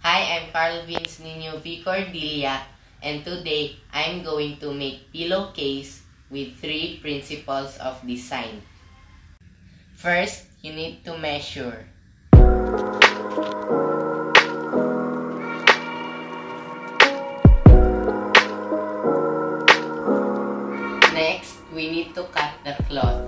Hi, I'm Carl Vince Nino V. Cordelia, and today I'm going to make pillowcase with 3 principles of design. First, you need to measure. Next, we need to cut the cloth.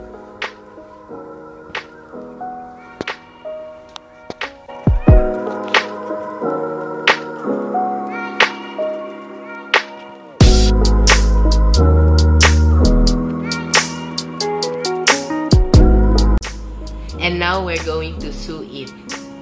And now we're going to sew it.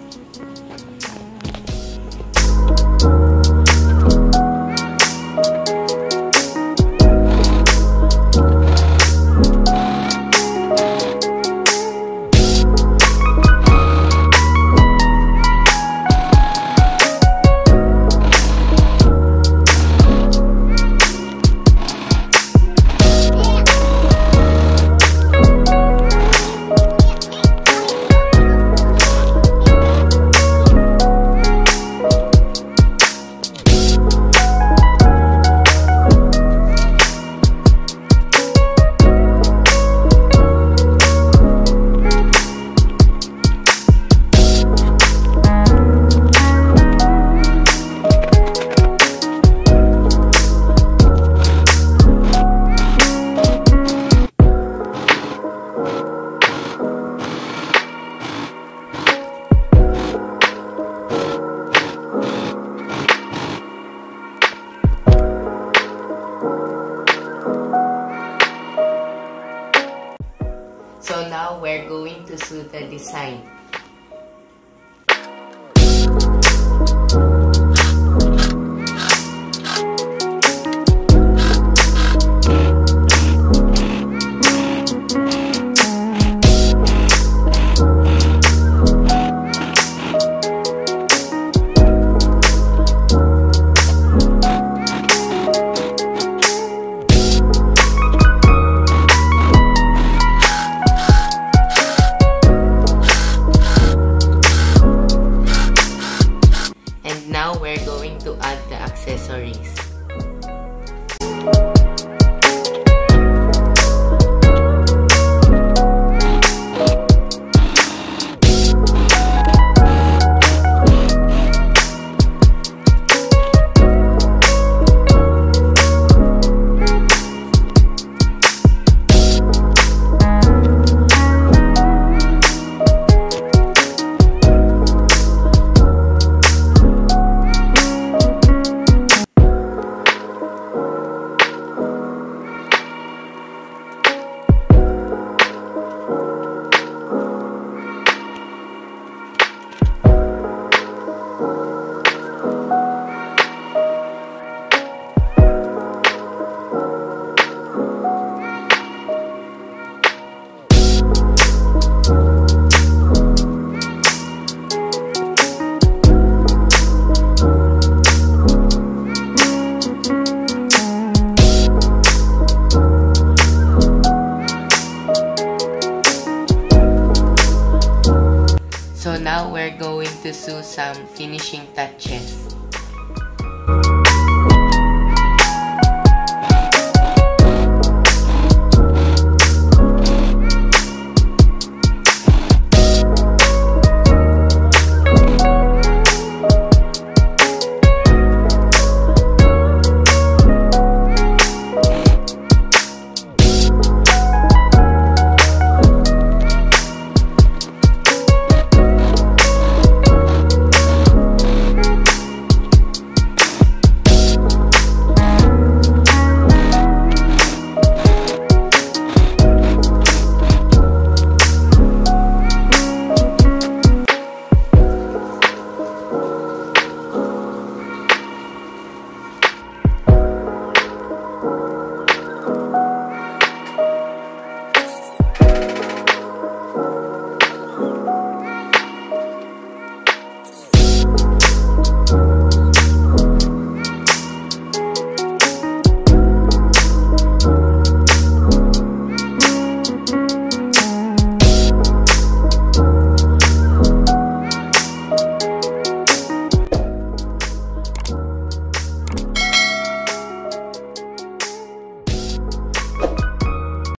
So now we're going to sew the design. Now we're going to add the accessories. So now we're going to sew some finishing touches.